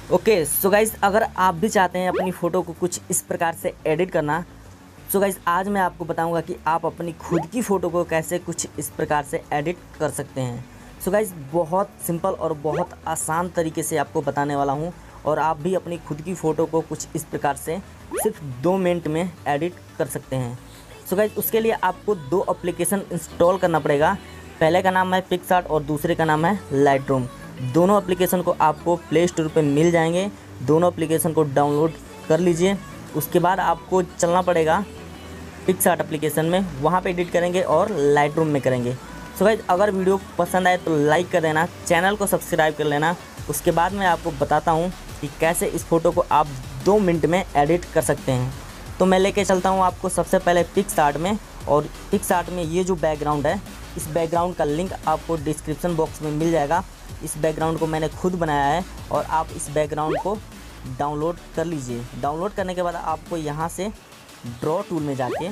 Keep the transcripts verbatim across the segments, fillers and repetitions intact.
Okay so guys, अगर आप भी चाहते हैं अपनी फ़ोटो को कुछ इस प्रकार से एडिट करना, सो गाइज़ आज मैं आपको बताऊंगा कि आप अपनी खुद की फ़ोटो को कैसे कुछ इस प्रकार से एडिट कर सकते हैं। सो गाइज़ बहुत सिंपल और बहुत आसान तरीके से आपको बताने वाला हूं और आप भी अपनी खुद की फ़ोटो को कुछ इस प्रकार से सिर्फ दो मिनट में एडिट कर सकते हैं। सो गाइज़ उसके लिए आपको दो एप्लीकेशन इंस्टॉल करना पड़ेगा। पहले का नाम है पिक्सआर्ट और दूसरे का नाम है लाइटरूम। दोनों एप्लीकेशन को आपको प्ले स्टोर पे मिल जाएंगे। दोनों एप्लीकेशन को डाउनलोड कर लीजिए। उसके बाद आपको चलना पड़ेगा पिक्सआर्ट एप्लीकेशन में, वहाँ पे एडिट करेंगे और लाइटरूम में करेंगे। सो गाइस अगर वीडियो पसंद आए तो लाइक कर देना, चैनल को सब्सक्राइब कर लेना। उसके बाद मैं आपको बताता हूँ कि कैसे इस फ़ोटो को आप दो मिनट में एडिट कर सकते हैं। तो मैं लेके चलता हूँ आपको सबसे पहले पिक्सआर्ट में, और पिक्सआर्ट में ये जो बैकग्राउंड है, इस बैकग्राउंड का लिंक आपको डिस्क्रिप्शन बॉक्स में मिल जाएगा। इस बैकग्राउंड को मैंने खुद बनाया है और आप इस बैकग्राउंड को डाउनलोड कर लीजिए। डाउनलोड करने के बाद आपको यहाँ से ड्रॉ टूल में जाके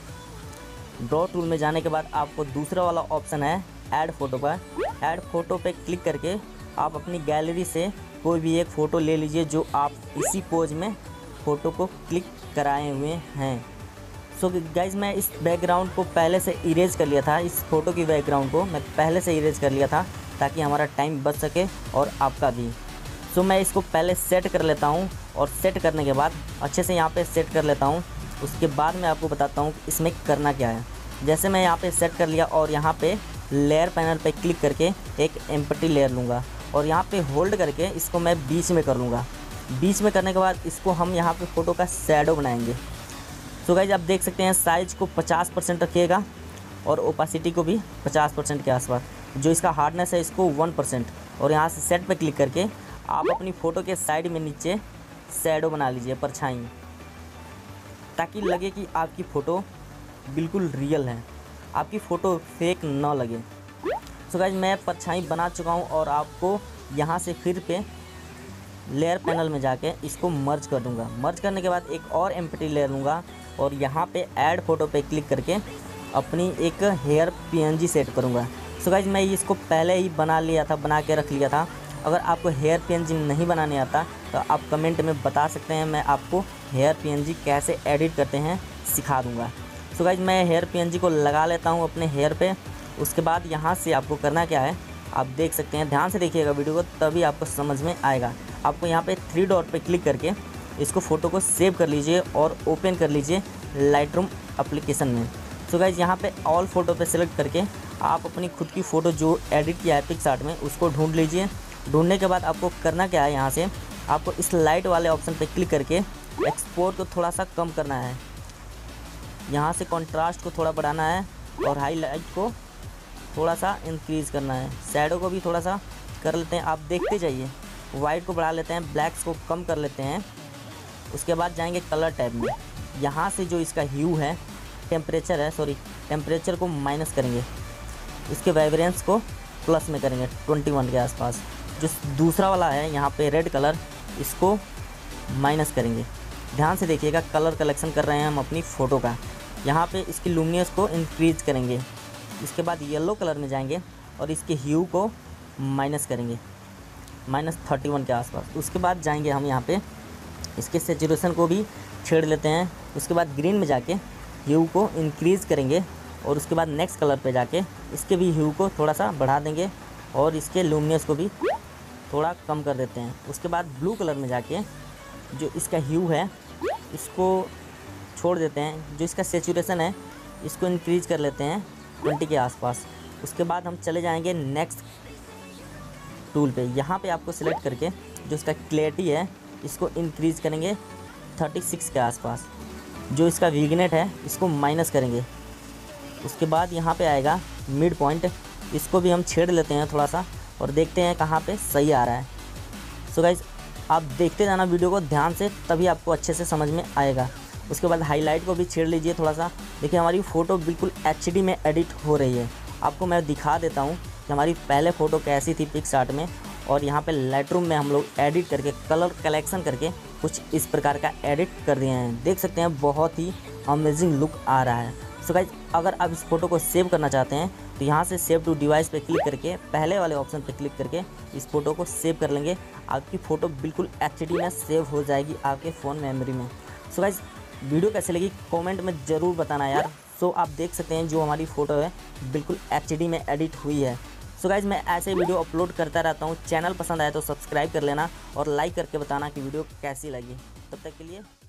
ड्रॉ टूल में जाने के बाद आपको दूसरा वाला ऑप्शन है ऐड फ़ोटो पर। ऐड फ़ोटो पे क्लिक करके आप अपनी गैलरी से कोई भी एक फ़ोटो ले लीजिए जो आप इसी पोज में फ़ोटो को क्लिक कराए हुए हैं। सो गाइज़ मैं इस बैकग्राउंड को पहले से इरेज कर लिया था। इस फ़ोटो की बैकग्राउंड को मैं पहले से इरेज कर लिया था ताकि हमारा टाइम बच सके और आपका भी। सो मैं इसको पहले सेट कर लेता हूँ और सेट करने के बाद अच्छे से यहाँ पे सेट कर लेता हूँ। उसके बाद मैं आपको बताता हूँ कि इसमें करना क्या है। जैसे मैं यहाँ पे सेट कर लिया और यहाँ पे लेयर पैनल पे क्लिक करके एक एम्प्टी लेयर लूँगा और यहाँ पे होल्ड करके इसको मैं बीच में कर लूँगा। बीच में करने के बाद इसको हम यहाँ पे फ़ोटो का शैडो बनाएंगे। सो गाइज आप देख सकते हैं साइज़ को पचास परसेंट रखिएगा और ओपासिटी को भी पचास परसेंट के आसपास। जो इसका हार्डनेस है इसको वन परसेंट, और यहाँ से सेट पे क्लिक करके आप अपनी फ़ोटो के साइड में नीचे शैडो बना लीजिए, परछाई, ताकि लगे कि आपकी फ़ोटो बिल्कुल रियल है, आपकी फ़ोटो फेक ना लगे। सो गाइज मैं परछाई बना चुका हूँ और आपको यहाँ से फिर पे लेयर पैनल में जाके इसको मर्ज कर दूँगा। मर्ज करने के बाद एक और एम्प्टी लेयर लूँगा और यहाँ पे ऐड फ़ोटो पे क्लिक करके अपनी एक हेयर पीएनजी सेट करूँगा। सो गाइज मैं इसको पहले ही बना लिया था, बना के रख लिया था। अगर आपको हेयर पीएनजी नहीं बनाने आता तो आप कमेंट में बता सकते हैं, मैं आपको हेयर पीएनजी कैसे एडिट करते हैं सिखा दूँगा। सो गाइज मैं हेयर पीएनजी को लगा लेता हूँ अपने हेयर पे। उसके बाद यहाँ से आपको करना क्या है आप देख सकते हैं, ध्यान से देखिएगा वीडियो को तभी आपको समझ में आएगा। आपको यहाँ पे थ्री डॉट पे क्लिक करके इसको फ़ोटो को सेव कर लीजिए और ओपन कर लीजिए लाइटरूम एप्लीकेशन में। सो गाइज यहाँ पे ऑल फ़ोटो पे सेलेक्ट करके आप अपनी खुद की फ़ोटो जो एडिट किया है पिक्सआर्ट में उसको ढूंढ लीजिए। ढूंढने के बाद आपको करना क्या है, यहाँ से आपको इस लाइट वाले ऑप्शन पे क्लिक करके एक्सपोर्ट को थोड़ा सा कम करना है। यहाँ से कॉन्ट्रास्ट को थोड़ा बढ़ाना है और हाईलाइट को थोड़ा सा इंक्रीज़ करना है। शैडो को भी थोड़ा सा कर लेते हैं, आप देखते जाइए। वाइट को बढ़ा लेते हैं, ब्लैक्स को कम कर लेते हैं। उसके बाद जाएंगे कलर टैब में। यहाँ से जो इसका ह्यू है, टेम्परेचर है सॉरी टेम्परेचर को माइनस करेंगे, इसके वाइब्रेंस को प्लस में करेंगे इक्कीस के आसपास। जो दूसरा वाला है यहाँ पे रेड कलर, इसको माइनस करेंगे। ध्यान से देखिएगा, कलर कलेक्शन कर रहे हैं हम अपनी फ़ोटो का। यहाँ पे इसकी लुमिनस को इंक्रीज़ करेंगे। इसके बाद येलो कलर में जाएंगे और इसके ह्यू को माइनस करेंगे, माइनस थर्टी वन के आसपास। उसके बाद जाएंगे हम यहाँ पे इसके सेचुरेशन को भी छेड़ लेते हैं। उसके बाद ग्रीन में जाके ह्यू को इंक्रीज़ करेंगे और उसके बाद नेक्स्ट कलर पे जाके इसके भी ह्यू को थोड़ा सा बढ़ा देंगे और इसके लुमिनस को भी थोड़ा कम कर देते हैं। उसके बाद ब्लू कलर में जाके जो इसका ह्यू है इसको छोड़ देते हैं। जो इसका सेचुरेशन है इसको इंक्रीज़ कर लेते हैं ट्वेंटी के आसपास। उसके बाद हम चले जाएंगे नेक्स्ट टूल पे। यहाँ पे आपको सिलेक्ट करके जो इसका क्लैरिटी है इसको इंक्रीज़ करेंगे थर्टी सिक्स के आसपास। जो इसका विग्नेट है इसको माइनस करेंगे। उसके बाद यहाँ पे आएगा मिड पॉइंट, इसको भी हम छेड़ लेते हैं थोड़ा सा और देखते हैं कहाँ पे सही आ रहा है। सो गाइज आप देखते जाना वीडियो को ध्यान से, तभी आपको अच्छे से समझ में आएगा। उसके बाद हाईलाइट को भी छेड़ लीजिए थोड़ा सा। देखिए हमारी फ़ोटो बिल्कुल एचडी में एडिट हो रही है। आपको मैं दिखा देता हूँ कि हमारी पहले फ़ोटो कैसी थी पिक्सआर्ट में, और यहाँ पे लाइटरूम में हम लोग एडिट करके कलर कलेक्शन करके कुछ इस प्रकार का एडिट कर दिए हैं। देख सकते हैं बहुत ही अमेजिंग लुक आ रहा है। सो गाइज अगर आप इस फ़ोटो को सेव करना चाहते हैं तो यहाँ से सेव टू डिवाइस पे क्लिक करके पहले वाले ऑप्शन पे क्लिक करके इस फ़ोटो को सेव कर लेंगे। आपकी फ़ोटो बिल्कुल एच डी में सेव हो जाएगी आपके फ़ोन मेमोरी में। सो गाइस वीडियो कैसे लगी कमेंट में ज़रूर बताना यार। सो आप देख सकते हैं जो हमारी फ़ोटो है बिल्कुल एच डी में एडिट हुई है। सो गाइस मैं ऐसे वीडियो अपलोड करता रहता हूँ। चैनल पसंद आए तो सब्सक्राइब कर लेना और लाइक करके बताना कि वीडियो कैसी लगी। तब तक के लिए